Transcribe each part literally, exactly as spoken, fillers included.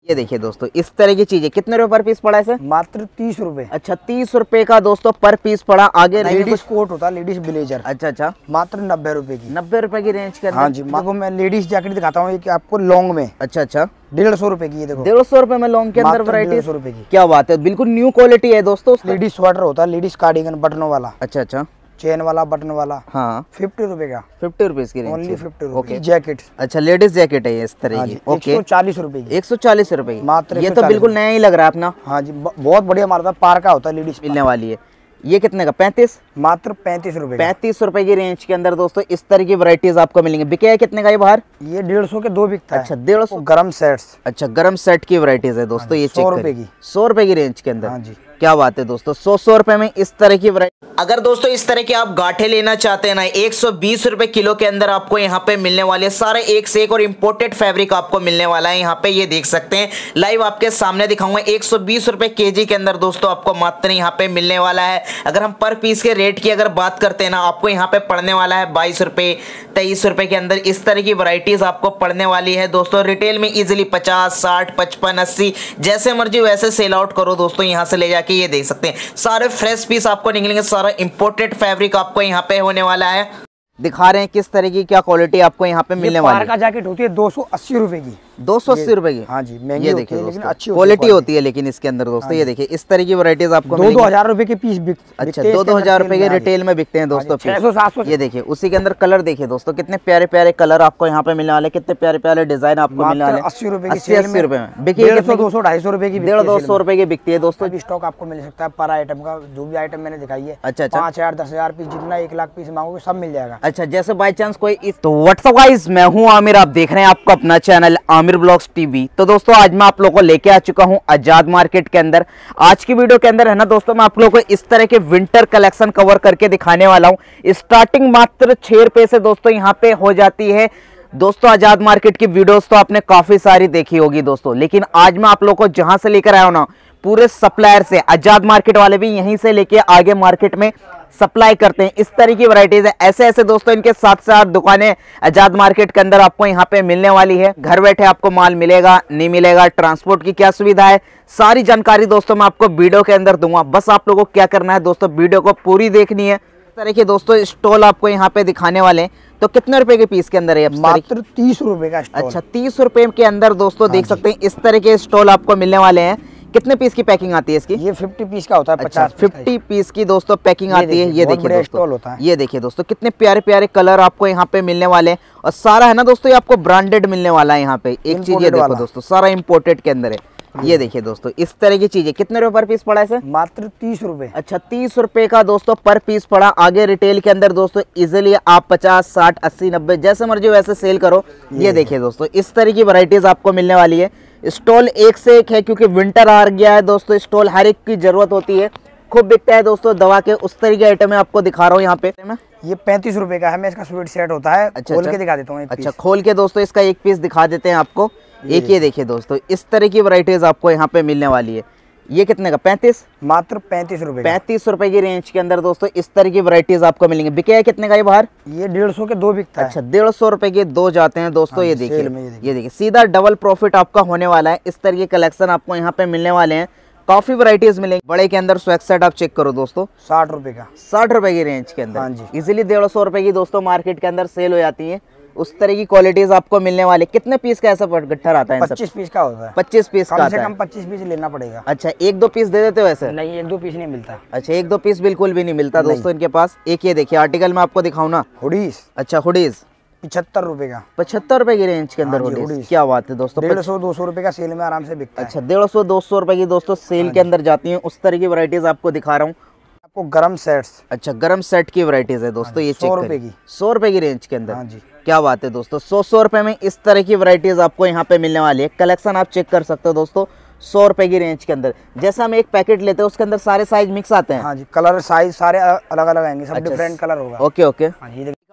ये देखिए दोस्तों इस तरह की चीजें कितने रुपए पर पीस पड़ा है सर? मात्र तीस रुपए। अच्छा तीस रुपए का दोस्तों पर पीस पड़ा। आगे लेडीज कोट होता है, लेडीज ब्लेजर। अच्छा अच्छा मात्र नब्बे रुपए की। नब्बे रुपए की रेंज के अंदर। हाँ जी, देखो मैं लेडीज जैकेट दिखाता हूँ कि आपको लॉन्ग में। अच्छा अच्छा डेढ़ सौ रुपए की। ये देखो डेढ़ सौ रुपए में लॉन्ग के अंदर वैरायटी। सौ रुपए की। क्या बात है, बिल्कुल न्यू क्वालिटी है दोस्तों। लेडीज स्वेटर होता है, लेडीज कार्डिगन बटनों वाला। अच्छा अच्छा चेन वाला बटन वाला। हाँ फिफ्टी रुपए का। फिफ्टी रुपीज की ओनली फिफ्टी रुपए। जैकेट। अच्छा लेडीज जैकेट है इस तरह की। ओके एक सौ चालीस रुपए की। एक सौ चालीस रुपए की मात्र। ये तो बिल्कुल नया ही लग रहा है अपना। हाँ जी बहुत बढ़िया माल था, पार का होता है, लेडीज मिलने वाली है। ये कितने का? पैंतीस। मात्र पैंतीस रुपए। पैंतीस रुपए की रेंज के अंदर दोस्तों इस तरह की वैरायटीज आपको मिलेंगे। बिके है कितने का ये बाहर? ये डेढ़ सौ के दो बिकता है। अच्छा डेढ़ सौ गरम सेट्स। अच्छा गरम सेट की वैरायटीज है दोस्तों। ये सौ रुपए की। सौ रुपए की रेंज के अंदर। हाँ जी क्या बात है दोस्तों, सौ सौ रुपए में इस तरह की वैरायटी। अगर दोस्तों इस तरह के आप गांठे लेना चाहते हैं ना, एक सौ बीस रुपए किलो के अंदर आपको यहाँ पे मिलने वाले सारे एक से एक और इम्पोर्टेड फैब्रिक आपको मिलने वाला है। यहाँ पे ये देख सकते हैं, लाइव आपके सामने दिखाऊंगा। एक सौ बीस रुपए केजी के अंदर दोस्तों आपको मात्र यहाँ पे मिलने वाला है। अगर हम पर पीस के रेट की अगर बात करते हैं ना, आपको यहाँ पे पड़ने वाला है बाईस रुपए तेईस रुपए के अंदर। इस तरह की वैरायटीज आपको पड़ने वाली है दोस्तों। रिटेल में इजिली पचास साठ पचपन अस्सी जैसे मर्जी वैसे सेल आउट करो दोस्तों। यहाँ से ले जाके ये देख सकते हैं सारे फ्रेश पीस आपको निकलेंगे। सारा इंपोर्टेड फैब्रिक आपको यहाँ पे होने वाला है। दिखा रहे हैं किस तरह की क्या क्वालिटी आपको यहाँ पे मिलने वाली है। का जैकेट होती है दो सौ अस्सी रुपए की। दो सौ अस्सी रुपए की। हाँ जी महंगी ये होती देखिए है, लेकिन अच्छी क्वालिटी होती है लेकिन इसके अंदर दोस्तों। ये देखिए इस तरह की वैरायटीज आपको दो दो हजार रुपए के पीस बिकते हैं। अच्छा दो दो हजार रुपए के रिटेल में बिकते हैं दोस्तों पीस। ये देखिए उसी के अंदर कलर देखिए दोस्तों, कितने प्यारे प्यारे कलर आपको यहाँ पे मिलने वाले, कितने प्यारे प्यारे डिजाइन आपको मिलने वाले। अस्सी रुपए की अस्सी अस्सी रुपए में बिकी। दो सौ ढाई सौ रुपए की डेढ़ दो सौ रुपए की बिकती है दोस्तों। स्टॉक आपको मिल सकता है पर आइटम का, जो भी आइटम मैंने दिखाई है। अच्छा अच्छा पाँच हजार दस हजार पीस जितना एक लाख पीस मांगोगे सब मिल जाएगा। अच्छा जैसे बाई चांस कोई इस तो व्हाट्सअप गाइस, मैं हूं आमिर, आप देख रहे हैं आपका अपना चैनल आमिर ब्लॉग्स टीवी। तो दोस्तों आज मैं आप लोगों को लेके आ चुका हूं आजाद मार्केट के अंदर। आज की वीडियो के अंदर है ना दोस्तों, मैं आप लोगों को इस तरह के विंटर कलेक्शन कवर करके दिखाने वाला हूं। स्टार्टिंग मात्र छह रुपए से दोस्तों यहां पे हो जाती है दोस्तों। आजाद मार्केट की वीडियोस तो आपने काफी सारी देखी होगी दोस्तों, लेकिन आज मैं आप लोगों को जहां से लेकर आया हूं ना, पूरे सप्लायर से, आजाद मार्केट वाले भी यहीं से लेके आगे मार्केट में सप्लाई करते हैं। इस तरह की वैरायटीज है, ऐसे ऐसे दोस्तों इनके साथ साथ दुकानें आजाद मार्केट के अंदर आपको यहाँ पे मिलने वाली है। घर बैठे आपको माल मिलेगा नहीं मिलेगा, ट्रांसपोर्ट की क्या सुविधा है, सारी जानकारी दोस्तों मैं आपको वीडियो के अंदर दूंगा। बस आप लोगों को क्या करना है दोस्तों, वीडियो को पूरी देखनी है। इस तरह के दोस्तों स्टॉल आपको यहाँ पे दिखाने वाले हैं। तो कितने रुपए के पीस के अंदर है? मात्र तीस रुपए का स्टॉल। अच्छा तीस रुपए के अंदर दोस्तों देख सकते हैं इस तरह के स्टॉल आपको मिलने वाले हैं। कितने पीस की पैकिंग आती है इसकी? ये पचास पीस का होता है। अच्छा पचास पीस की दोस्तों पैकिंग आती है। ये देखिए दोस्तों होता है। ये देखिए दोस्तों कितने प्यारे प्यारे कलर आपको यहाँ पे मिलने वाले हैं। और सारा है ना दोस्तों ये आपको ब्रांडेड मिलने वाला है। यहाँ पे एक चीज ये देखो दोस्तों, सारा इम्पोर्टेड के अंदर है। ये देखिए दोस्तों इस तरह की चीजें। कितने रुपए पर पीस पड़ा है सर? मात्र तीस रुपए। अच्छा तीस रुपए का दोस्तों पर पीस पड़ा। आगे रिटेल के अंदर दोस्तों इजिली आप पचास साठ अस्सी नब्बे जैसे मर्जी वैसे सेल करो। ये देखिए दोस्तों इस तरह की वैरायटीज आपको मिलने वाली है। स्टॉल एक से एक है क्योंकि विंटर आ गया है दोस्तों। स्टॉल हर एक की जरूरत होती है, खूब बिकता है दोस्तों दवा के। उस तरह के आइटम है आपको दिखा रहा हूँ यहाँ पे। ये पैंतीस रुपए का है, मैं इसका स्वेट शर्ट होता है। अच्छा, खोल अच्छा, के दिखा देता हूँ। अच्छा खोल के दोस्तों इसका एक पीस दिखा देते हैं आपको। एक ये देखिए दोस्तों इस तरह की वैरायटीज आपको यहाँ पे मिलने वाली है। ये कितने का? पैंतीस। मात्र पैंतीस रुपए। पैंतीस रुपए की रेंज के अंदर दोस्तों इस तरह की वैरायटीज आपको मिलेंगे। बिके है कितने का ये बाहर? ये डेढ़ सौ के दो बिकता है। अच्छा डेढ़ सौ रुपए के दो जाते हैं दोस्तों। ये देखिए ये देखिए सीधा डबल प्रॉफिट आपका होने वाला है। इस तरह के कलेक्शन आपको यहाँ पे मिलने वाले हैं। काफी वैरायटीज मिलेंगी। बड़े के अंदर स्वेटशर्ट आप चेक करो दोस्तों, साठ रुपए का। साठ रुपए की रेंज के अंदर। हाँ जी इजिली डेढ़ सौ रुपए की दोस्तों मार्केट के अंदर सेल हो जाती है। उस तरह की क्वालिटीज आपको मिलने वाले। कितने पीस का ऐसा गट्ठर आता है? पच्चीस पीस का होता है। पच्चीस पीस का कम से कम पच्चीस पीस लेना पड़ेगा। अच्छा एक दो पीस दे देते हो ऐसे? नहीं एक दो पीस नहीं मिलता। अच्छा एक दो पीस बिल्कुल भी नहीं मिलता दोस्तों इनके पास। एक ये देखिए आर्टिकल में आपको दिखाऊं ना, हुडीज। अच्छा हुडीज पचहत्तर रुपए का। पचहत्तर रुपए की रेंज के अंदर हुडीज। क्या बात है दोस्तों, डेढ़ सौ दो सौ रुपए का सेल में आराम से बिकता है। अच्छा डेढ़ सौ दो सौ रुपए की दोस्तों सेल के अंदर जाती है। उस तरह की वैरायटीज आपको दिखा रहा हूँ। आपको गरम सेट्स। अच्छा गरम सेट की वैरायटीज है दोस्तों। ये सौ रुपए की। सौ रुपए की रेंज के अंदर। हाँ जी क्या बात है दोस्तों, सौ सौ रुपए में इस तरह की वैरायटीज आपको यहाँ पे मिलने वाली है। कलेक्शन आप चेक कर सकते हो दोस्तों सौ रुपए की रेंज के अंदर। जैसे हम एक पैकेट लेते हैं उसके अंदर सारे साइज मिक्स आते हैं। हाँ जी कलर साइज सारे अलग अलग आएंगे, सब डिफरेंट कलर होगा। ओके ओके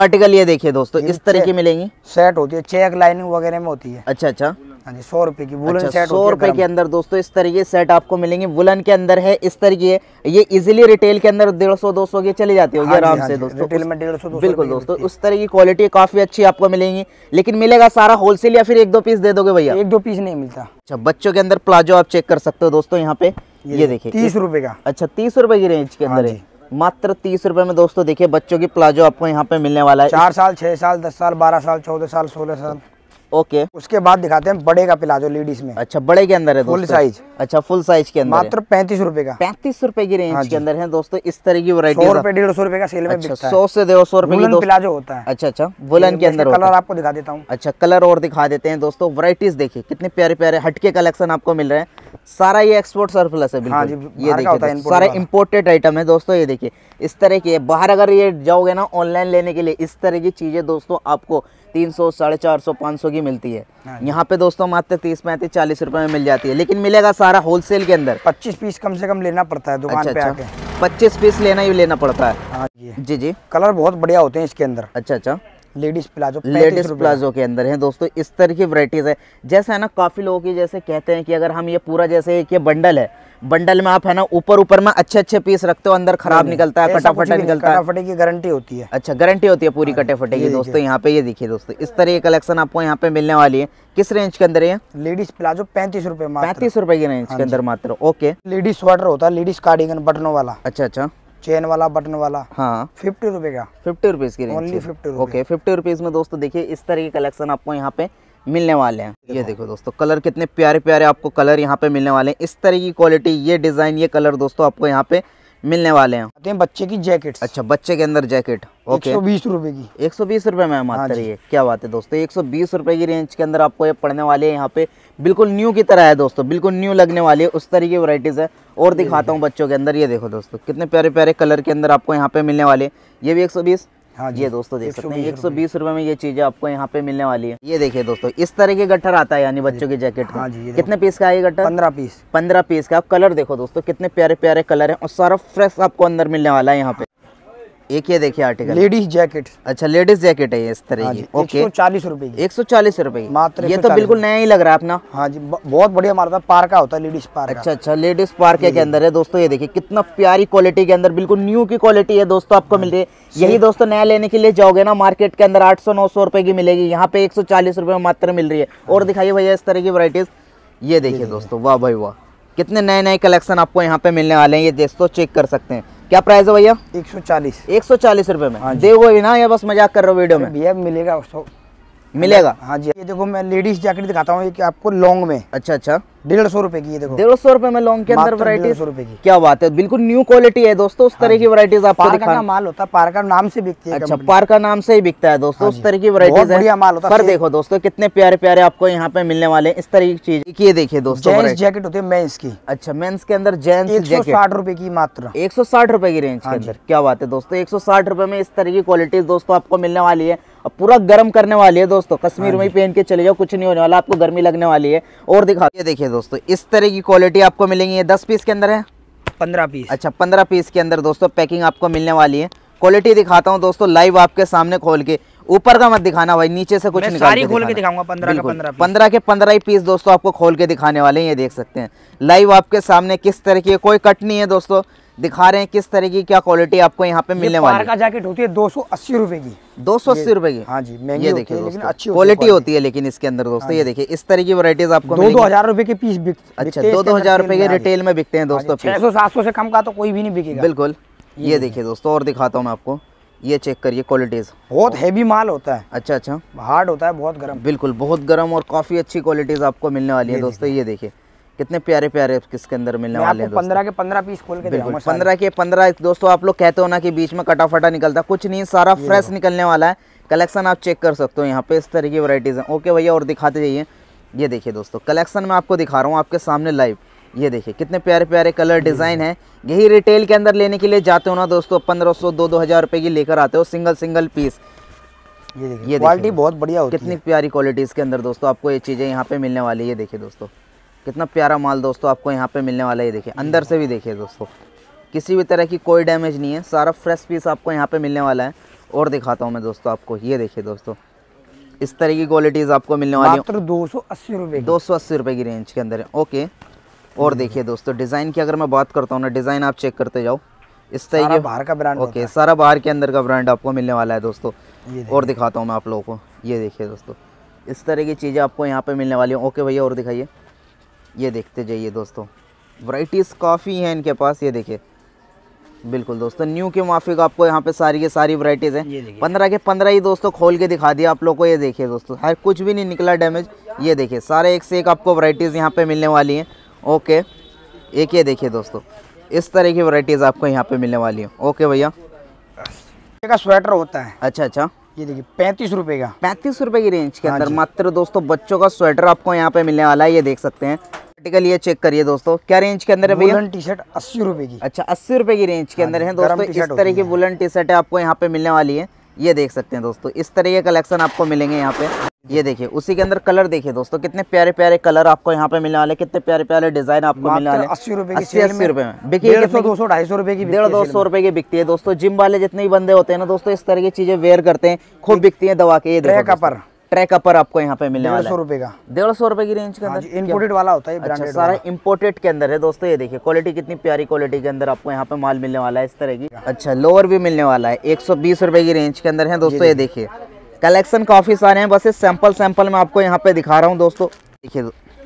आर्टिकल ये देखिए दोस्तों, इस तरह की मिलेंगी। सेट होती है, चेक लाइनिंग वगैरह में होती है। अच्छा अच्छा, हाँ जी, सौ रुपए की वुलन अच्छा, सेट सौ रुपए के अंदर दोस्तों इस तरीके सेट आपको मिलेंगे। वुलन के अंदर है इस तरीके, ये इजीली रिटेल के अंदर डेढ़ सौ दो सौ की चली जाती होगी आराम से दोस्तों। रिटेल में डेढ़ सौ दो सौ बिल्कुल दोस्तों, उस तरह की क्वालिटी काफी अच्छी आपको मिलेंगी। लेकिन मिलेगा सारा होलसेल या फिर एक दो पीस दे दोगे भैया? एक दो पीस नहीं मिलता। अच्छा, बच्चों के अंदर प्लाजो आप चेक कर सकते हो दोस्तों यहाँ पे, ये देखिए तीस रुपए का। अच्छा, तीस रुपए की रेंज के अंदर है, मात्र तीस रुपए में दोस्तों। देखिए बच्चों की प्लाजो आपको यहाँ पे मिलने वाला है। चार साल, छह साल, दस साल, बारह साल, चौदह साल, सोलह साल। ओके, उसके बाद दिखाते हैं बड़े का प्लाजो लेडीज में। अच्छा, बड़े के अंदर है फुल साइज। अच्छा, फुल साइज के अंदर मात्र पैंतीस रुपए का। पैंतीस रुपए की रेंज के अंदर है दोस्तों इस तरह की वैरायटी। सौ रुपए डेढ़ सौ रुपए का सेल में बिकता है। सौ से डेढ़ सौ रुपए की प्लाजो होता है। अच्छा अच्छा, वुलन के अंदर कलर आपको दिखा देता हूँ। अच्छा, कलर और दिखा देते हैं दोस्तों। वैरायटीज देखिए कितने प्यारे प्यारे हटके कलेक्शन आपको मिल रहे हैं। सारा ये एक्सपोर्ट सरप्लस है बिल्कुल। हाँ जी, ये देखिए सारा इंपोर्टेड आइटम है दोस्तों। ये देखिए इस तरह की, बाहर अगर ये जाओगे ना ऑनलाइन लेने के लिए, इस तरह की चीजें दोस्तों आपको तीन सौ, साढ़े चार सौ, पाँच सौ की मिलती है। यहाँ पे दोस्तों मात्र तीस पैंतीस चालीस रुपए में मिल जाती है। लेकिन मिलेगा सारा होलसेल के अंदर। पच्चीस पीस कम से कम लेना पड़ता है दुकान पे आके। पच्चीस पीस लेना ही लेना पड़ता है। हाँ जी जी, कलर बहुत बढ़िया होते हैं इसके अंदर। अच्छा अच्छा, लेडीज प्लाजो, लेडीज प्लाजो के अंदर है दोस्तों इस तरह की वैरायटीज है। जैसे है ना, काफी लोगों की जैसे कहते हैं कि अगर हम ये पूरा जैसे एक ये बंडल है, बंडल में आप है ना ऊपर ऊपर में अच्छे अच्छे पीस रखते हो, अंदर खराब निकलता है, कटा फटा निकलता है। कटा फटे की गारंटी होती है। अच्छा, गारंटी होती है पूरी कटे फटे की दोस्तों। यहाँ पे ये देखिए दोस्तों इस तरह की कलेक्शन आपको यहाँ पे मिलने वाली है। किस रेंज के अंदर है? लेडीज प्लाजो पैंतीस रुपए, पैंतीस रुपए की रेंज के अंदर मात्र। ओके, लेडीज स्वेटर होता है, लेडीज कार्डिगन बटनों वाला। अच्छा अच्छा, चेन वाला, बटन वाला। हाँ, फिफ्टी रुपए का। फिफ्टी रुपीज की range, only fifty. Okay, fifty rupees में दोस्तों देखिए इस तरह की कलेक्शन आपको यहाँ पे मिलने वाले हैं। ये देखो दोस्तों, कलर कितने प्यारे प्यारे आपको कलर यहाँ पे मिलने वाले हैं। इस तरह की क्वालिटी, ये डिजाइन, ये कलर दोस्तों आपको यहाँ पे मिलने वाले हैं। बच्चे की जैकेट। अच्छा, बच्चे के अंदर जैकेट। ओके, एक सौ बीस रुपए की। एक सौ बीस रुपए में मात्र। ये क्या बात है दोस्तों, एक सौ बीस रुपए की रेंज के अंदर आपको ये पड़ने वाले हैं। यहाँ पे बिल्कुल न्यू की तरह है दोस्तों, बिल्कुल न्यू लगने वाली है, उस तरह की वैरायटीज है। और दिखाता हूँ बच्चों के अंदर, ये देखो दोस्तों कितने प्यारे प्यारे कलर के अंदर आपको यहाँ पे मिलने वाले। ये भी एक सौ बीस। हाँ, ये दोस्तों देख सकते हैं एक सौ बीस रुपए में ये चीजें आपको यहाँ पे मिलने वाली है। ये देखिए दोस्तों इस तरह के गट्ठर आता है, यानी बच्चों की जैकेट का। हाँ जी, कितने पीस का है ये गट्ठर? पंद्रह पीस। पंद्रह पीस का। आप कलर देखो दोस्तों कितने प्यारे प्यारे कलर हैं और सारा फ्रेश आपको अंदर मिलने वाला है यहाँ पे। एक ये देखिए आर्टिकल, लेडीज जैकेट। अच्छा, लेडीज जैकेट है ये इस तरह की। ओके, एक सौ चालीस रुपए की। एक सौ चालीस रुपए की मात्र। ये तो बिल्कुल नया ही लग रहा है अपना। हाँ जी, बहुत बढ़िया माल होता है, पार्का होता है, लेडीज पार्का। अच्छा अच्छा, लेडीज पार्के के अंदर है दोस्तों। ये देखिए कितना प्यारी क्वालिटी के अंदर, बिल्कुल न्यू की क्वालिटी है दोस्तों आपको मिल रही है। यही दोस्तों नया लेने के लिए जाओगे ना मार्केट के अंदर आठ सौ नौ सौ रुपए की मिलेगी, यहाँ पे एक सौ चालीस रुपए में मात्र मिल रही है। और दिखाइए भैया इस तरह की वैरायटीज। ये देखिए दोस्तों, वाह भाई वाह, कितने नए नए कलेक्शन आपको यहाँ पे मिलने वाले हैं। ये दोस्तों चेक कर सकते हैं। क्या प्राइस है भैया? एक सौ चालीस। एक सौ चालीस रुपए में। हाँ, देखो भी ना, या बस मजाक कर रहे हो वीडियो में? भैया मिलेगा, मिलेगा। हाँ जी, ये देखो मैं लेडीज जैकेट दिखाता हूँ आपको लॉन्ग में। अच्छा अच्छा, डेढ़ सौ रुपए की। ये देखो डेढ़ सौ रुपए में लॉन्ग के अंदर वैरायटी रुपए की। क्या बात है, बिल्कुल न्यू क्वालिटी है दोस्तों। उस तरह की वैरायटीज आपको दिखाना। का माल होता है, पार्का नाम से बिकती है। अच्छा, पार्का नाम से ही बिकता है दोस्तों, उस तरह की वैरायटीज है। पर देखो दोस्तों कितने प्यारे प्यारे आपको यहाँ पे मिलने वाले हैं इस तरह की चीज। ये देखिए दोस्तों, जैकेट होती है मेंस की। अच्छा, मेंस के अंदर जेंट्स जैकेट, एक सौ साठ रुपए की मात्र। एक सौ साठ रुपए की रेंज के अंदर। क्या बात है दोस्तों, एक सौ साठ रुपए में इस तरह की क्वालिटीज दोस्तों आपको मिलने वाली है। पूरा गर्म करने वाली है दोस्तों, कश्मीर में ही पहन के चले जाओ, कुछ नहीं होने वाला, आपको गर्मी लगने वाली है। और दिखा, ये देखिए दोस्तों इस तरह की क्वालिटी आपको मिलेंगी। ये दस पीस के अंदर है, पंद्रह पीस। अच्छा, पंद्रह पीस के अंदर दोस्तों पैकिंग आपको मिलने वाली है। क्वालिटी दिखाता हूँ दोस्तों लाइव आपके सामने खोल के, ऊपर का मत दिखाना भाई, नीचे से कुछ निकाल के खोल के दिखाऊंगा। पंद्रह के पंद्रह पंद्रह के पंद्रह ही पीस दोस्तों आपको खोल के दिखाने वाले हैं। ये देख सकते हैं लाइव आपके सामने किस तरह की, कोई कट नहीं है दोस्तों, दिखा रहे हैं किस तरह की क्या क्वालिटी आपको यहाँ पे मिलने वाली है। पार्का जैकेट होती है दो सौ अस्सी रुपए की। दो सौ अस्सी रुपए की। हाँ जी, महंगी ये देखिए लेकिन अच्छी क्वालिटी होती है लेकिन इसके अंदर दोस्तों। ये देखिए इस तरह की वैरायटीज आपको दो दो हजार रुपए के पीस बिकते। अच्छा, दो दो हजार रुपए के रिटेल में बिकते हैं दोस्तों। छह सौ सात सौ से कम का तो कोई भी नहीं बिकेगा। बिल्कुल, ये देखिए दोस्तों, और दिखाता हूँ मैं आपको, ये चेक करिए क्वालिटीज। बहुत हैवी माल होता है। अच्छा अच्छा, हार्ड होता है, बहुत गर्म। बिल्कुल, बहुत गर्म और काफी अच्छी क्वालिटीज आपको मिलने वाली है दोस्तों। ये देखिए कितने प्यारे प्यारे किसके अंदर मिलने वाले हैं। पंद्रह के पंद्रह पीस खोल के दिखाऊंगा। पंद्रह के पंद्रह दोस्तों, आप लोग कहते हो ना कि बीच में कटा फटा निकलता, कुछ नहीं, सारा फ्रेश निकलने वाला है। कलेक्शन आप चेक कर सकते हो यहाँ पे, इस तरह की वैरायटीज हैं। ओके भैया, और दिखाते जाइए। ये देखिए दोस्तों कलेक्शन में आपको दिखा रहा हूँ आपके सामने लाइव। ये देखिए कितने प्यारे प्यारे कलर डिजाइन है। यही रिटेल के अंदर लेने के लिए जाते हो ना दोस्तों, पंद्रह सौ दो दो हजार रुपए की लेकर आते हो सिंगल सिंगल पीस। ये देखिए क्वालिटी बहुत बढ़िया होती है, कितनी प्यारी क्वालिटी इसके अंदर दोस्तों आपको ये चीजें यहाँ पे मिलने वाली है। ये देखिए दोस्तों कितना प्यारा माल दोस्तों आपको यहाँ पे मिलने वाला है। ये देखिए अंदर से भी देखिए दोस्तों, किसी भी तरह की कोई डैमेज नहीं है, सारा फ्रेश पीस आपको यहाँ पे मिलने वाला है। और दिखाता हूँ मैं दोस्तों आपको, ये देखिए दोस्तों इस तरह की क्वालिटीज आपको मिलने वाली मात्र दो सौ अस्सी रुपए दो सौ अस्सी रुपए की रेंज के अंदर है। ओके, और देखिए दोस्तों डिजाइन की अगर मैं बात करता हूँ ना, डिजाइन आप चेक करते जाओ इस तरह के बाहर का ब्रांड। ओके, सारा बाहर के अंदर का ब्रांड आपको मिलने वाला है दोस्तों। और दिखाता हूँ मैं आप लोगों को, ये देखिए दोस्तों इस तरह की चीज़ें आपको यहाँ पे मिलने वाली हैं। ओके भैया, और दिखाइए, ये देखते जाइए दोस्तों, वैरायटीज़ काफ़ी हैं इनके पास। ये देखिए बिल्कुल दोस्तों न्यू के माफिक आपको यहाँ पे सारी के सारी वैरायटीज़ हैं। पंद्रह के पंद्रह ही दोस्तों खोल के दिखा दिया आप लोग को। ये देखिए दोस्तों हर कुछ भी नहीं निकला डैमेज। ये देखिए सारे एक से एक आपको वैरायटीज़ यहाँ पे मिलने वाली हैं। ओके, एक ये देखिए दोस्तों इस तरह की वैरायटीज़ आपको यहाँ पे मिलने वाली हैं। ओके भैया, का स्वेटर होता है। अच्छा अच्छा, ये देखिए पैंतीस रुपए का, पैंतीस रुपए की रेंज के अंदर मात्र दोस्तों बच्चों का स्वेटर आपको यहाँ पे मिलने वाला है। ये देख सकते हैं आर्टिकल, ये चेक करिए दोस्तों क्या रेंज के अंदर है भैया। वुलन टी शर्ट अस्सी रुपए की। अच्छा, अस्सी रुपए की रेंज के अंदर है दोस्तों। इस तरह की वुलन टी शर्ट आपको यहाँ पे मिलने वाली है। ये देख सकते हैं दोस्तों इस तरह के कलेक्शन आपको मिलेंगे यहाँ पे। ये देखिए उसी के अंदर कलर देखिए दोस्तों, कितने प्यारे प्यारे कलर आपको यहाँ पे मिलने वाले, कितने प्यारे प्यारे डिजाइन आपको मिलने वाले। अस्सी रुपए की, अस्सी अस्सी रुपए में बिकी, दो सौ ढाई सौ रुपए की, डेढ़ दो सौ रुपए की बिकती है दोस्तों। जिम वाले जितने भी बंदे होते हैं ना दोस्तों, इस तरह की चीजें वेयर करते हैं, खूब बिकती है दवा के। ये देखो ट्रैक अपर आपको यहाँ पे मिलने वाला है, रुपए का, डेढ़ सौ रुपए की रेंज के अंदर। इम्पोर्टेड वाला होता है, अच्छा, सारा इम्पोर्टेड के अंदर है दोस्तों। ये देखिए क्वालिटी कितनी प्यारी क्वालिटी के अंदर आपको यहाँ पे माल मिलने वाला है इस तरह की। अच्छा, लोअर भी मिलने वाला है, एक सौ बीस रुपए की रेंज के अंदर है दोस्तों। ये देखिए कलेक्शन काफी सारे हैं, बस इस सैंपल सैंपल में आपको यहाँ पे दिखा रहा हूँ दोस्तों। देखिए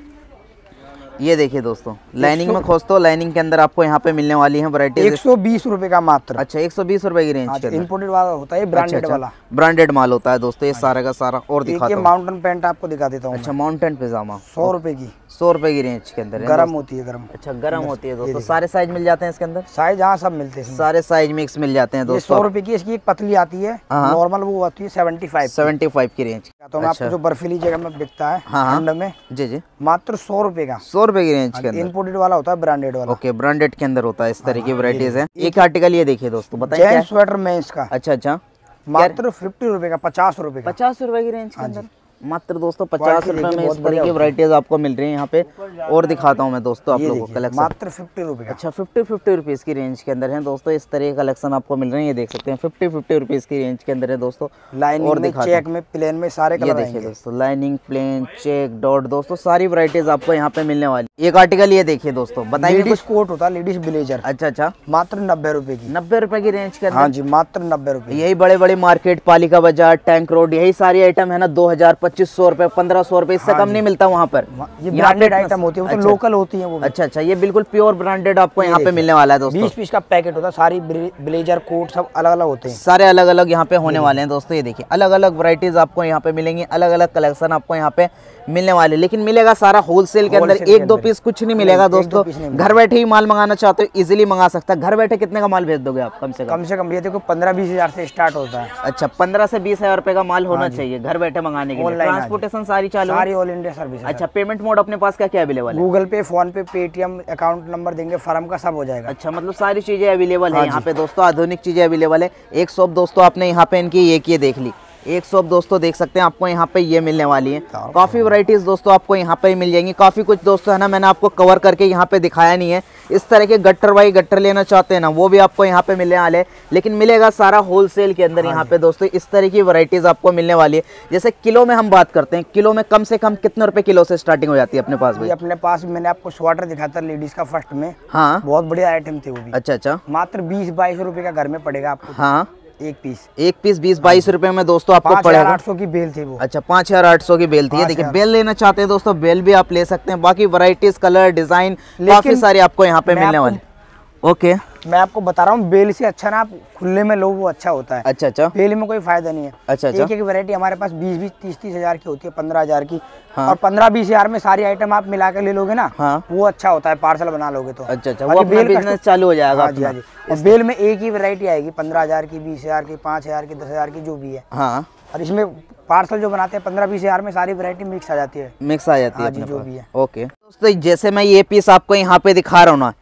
ये देखिए दोस्तों लाइनिंग में खोजते हो, लाइनिंग के अंदर आपको यहाँ पे मिलने वाली है वैरायटी। एक सौ बीस रुपए का मात्र। अच्छा, एक सौ बीस रुपए की रेंज के अंदर। इंपोर्टेड वाला होता है, ब्रांडेड अच्छा, वाला, ब्रांडेड माल होता है दोस्तों ये सारा का सारा। और दिखाता हूं माउंटेन पैंट आपको दिखा देता हूँ। अच्छा, माउंटेन पैजामा सौ रुपए की, सौ रुपए की रेंज के अंदर गरम होती है, गरम। अच्छा, गरम होती है दोस्तों। सारे साइज मिल जाते हैं इसके अंदर, साइज हाँ सब मिलते हैं, सारे साइज मिक्स मिल जाते हैं दोस्तों। सौ रुपए की इसकी एक पतली आती है, नॉर्मल वो आती है सेवेंटी फाइव सेवेंटी फाइव की रेंज। तो आपको जो बर्फीली जगह में बिकता है ठंड में, जी जी, मात्र सौ रुपए का, सौ रुपए की रेंज के अंदर। इम्पोर्टेड वाला होता है, ब्रांडेड वाला। ओके, ब्रांडेड के अंदर होता है इस तरह की वैरायटीज है। एक आर्टिकल ये देखिए दोस्तों, बताइए स्वेटर मेंस का। अच्छा अच्छा, मात्र फिफ्टी रुपए का, पचास रुपए का, पचास रुपए की रेंज के अंदर मात्र दोस्तों पचास रुपए में इस तरह की वैरायटीज आपको मिल रही है यहाँ पे। और दिखाता हूँ मैं दोस्तों आप लोगों को कलेक्शन, मात्र फिफ्टी रुपए। अच्छा, फिफ्टी फिफ्टी रुपीज की रेंज के अंदर है दोस्तों इस तरह के कलेक्शन आपको मिल रहे हैं। ये देख सकते हैं फिफ्टी फिफ्टी रुपीज की रेंज के अंदर है दोस्तों। लाइनिंग और चेक में, प्लेन में सारे कलर देखिए दोस्तों, लाइनिंग, प्लेन, चेक, डॉट दोस्तों सारी वैरायटीज आपको यहाँ पे मिलने वाली। एक आर्टिकल ये देखिए दोस्तों, बताइए। लेडीज कोट होता है, लेडीज ब्लेजर। अच्छा अच्छा, मात्र नब्बे रुपए की, नब्बे रुपए की रेंज के अंदर। हाँ जी, मात्र नब्बे रुपए। यही बड़े बड़े मार्केट, पालिका बाजार, टैंक रोड, यही सारी आइटम है ना, दो हजार पच्चीस सौ रुपए, पंद्रह सौ रुपए, इससे कम नहीं मिलता वहाँ पर। ये ब्रांडेड आइटम होती है, वो तो लोकल होती है वो। अच्छा अच्छा, ये बिल्कुल प्योर ब्रांडेड आपको यहाँ पे मिलने वाला है दोस्तों। बीस पीस का पैकेट होता है, सारी ब्लेजर कोट सब अलग अलग होते हैं, सारे अलग अलग यहाँ पे होने वाले हैं दोस्तों। ये देखिए अलग अलग वैरायटीज आपको यहाँ पे मिलेंगी, अलग अलग कलेक्शन आपको यहाँ पे मिलने वाले, लेकिन मिलेगा सारा होलसेल के अंदर। एक दो पीस कुछ नहीं मिलेगा दोस्तों। घर बैठे ही माल मंगाना चाहते हो, इजीली मंगा सकता है। घर बैठे कितने का माल भेज दोगे आप? कम से कम कम से कम ये देखो पंद्रह बीस हजार से स्टार्ट होता है। अच्छा, पंद्रह से बीस हजार रुपए का माल होना चाहिए घर बैठे मंगाने के लिए। ट्रांसपोर्टेशन सारी चालू, सारी ऑल इंडिया सर्विस। अच्छा, पेमेंट मोड अपने पास क्या क्या अवेलेबल है? Google Pay, PhonePe, Paytm, account number देंगे, फर्म का सब हो जाएगा। अच्छा, मतलब सारी चीजें अवेलेबल है यहाँ पे दोस्तों, आधुनिक चीजें अवेलेबल है। एक शॉप दोस्तों आपने यहाँ पे इनकी एक ये देख ली, एक शॉप दोस्तों देख सकते हैं आपको यहाँ पे ये मिलने वाली है। काफी वैरायटीज दोस्तों आपको यहाँ पे मिल जाएंगी। काफी कुछ दोस्तों है ना, मैंने आपको कवर करके यहाँ पे दिखाया नहीं है। इस तरह के गट्टर वाई गट्टर लेना चाहते हैं ना, वो भी आपको यहाँ पे मिलने वाले, लेकिन मिलेगा सारा होलसेल के अंदर। यहाँ पे दोस्तों इस तरह की वैरायटीज आपको मिलने वाली है। जैसे किलो में हम बात करते हैं, किलो में कम से कम कितने रुपए किलो से स्टार्टिंग हो जाती है अपने पास? भाई अपने पास मैंने आपको स्वेटर दिखाया था लेडीज का फर्स्ट में, हाँ, बहुत बढ़िया आइटम थे वो भी। अच्छा अच्छा, मात्र बीस बाईस रुपए का घर में पड़ेगा आपको। हाँ, एक पीस एक पीस बीस बाईस रुपए में दोस्तों आपको पड़ेगा। आठ सौ की बेल थी वो। अच्छा, पाँच हजार आठ सौ की बेल थी। ये देखिए बेल लेना चाहते हैं दोस्तों, बेल भी आप ले सकते हैं। बाकी वैरायटीज, कलर, डिजाइन काफी सारी आपको यहाँ पे मिलने वाली। ओके, मैं आपको बता रहा हूँ, बेल से अच्छा ना आप खुले में लो, वो अच्छा होता है। अच्छा अच्छा, बेल में कोई फायदा नहीं है। अच्छा अच्छा, एक एक वैरायटी हमारे पास बीस बीस तीस तीस हजार की होती है, पंद्रह हजार की। हाँ। और पंद्रह बीस हजार में सारी आइटम आप मिला के ले लोगे ना, हाँ, वो अच्छा होता है, पार्सल बना लोगे तो। अच्छा अच्छा, वो अपना बिजनेस चालू हो जाएगा। हाँ जी, हाँ जी। और बेल में एक ही वैरायटी आएगी, पंद्रह हजार की, बीस हजार की, पाँच हजार की, दस हजार की, जो भी है। हाँ, और इसमें पार्सल जो बनाते हैं पंद्रह बीस हजार में सारी वैरायटी मिक्स आ जाती है, मिक्स आ जाती है जो भी है। ओके दोस्तों, जैसे मैं ये पीस आपको यहाँ पे दिखा रहा हूँ ना,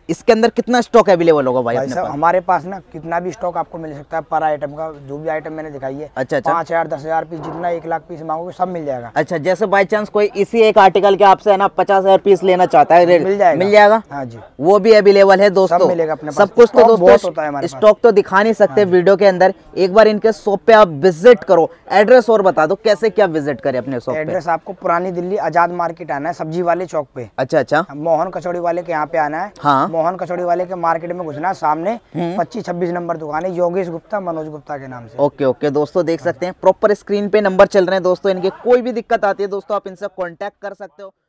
इसके अंदर कितना स्टॉक अवेलेबल होगा भाई? भाई साहब हमारे पास ना कितना भी स्टॉक आपको मिल सकता है पर आइटम का, जो भी आइटम मैंने दिखाई है। अच्छा अच्छा। पाँच हजार दस हजार पीस, जितना एक लाख पीस मांगोगे सब मिल जाएगा। अच्छा, जैसे बाई चांस कोई इसी एक आर्टिकल के आपसे है ना पचास हजार पीस लेना चाहता है, मिल जाएगा। मिल जाएगा हाँ जी, वो भी अवेलेबल है दोस्तों, सब मिलेगा अपने पास। सब कुछ तो दोस्तों स्टॉक तो दिखा नहीं सकते वीडियो के अंदर, एक बार इनके शॉप पे आप विजिट करो। एड्रेस और बता दो कैसे क्या विजिट करें अपने शॉप पे? एड्रेस आपको पुरानी दिल्ली आजाद मार्केट आना है, सब्जी वाले चौक पे। अच्छा अच्छा। मोहन कचौड़ी वाले के यहाँ पे आना है। हाँ। मोहन कचौड़ी वाले के मार्केट में घुसना, सामने पच्चीस छब्बीस नंबर दुकान है, योगेश गुप्ता मनोज गुप्ता के नाम से। ओके ओके दोस्तों, देख सकते हैं प्रॉपर स्क्रीन पे नंबर चल रहे हैं दोस्तों इनके। कोई भी दिक्कत आती है दोस्तों आप इनसे कांटेक्ट कर सकते हो।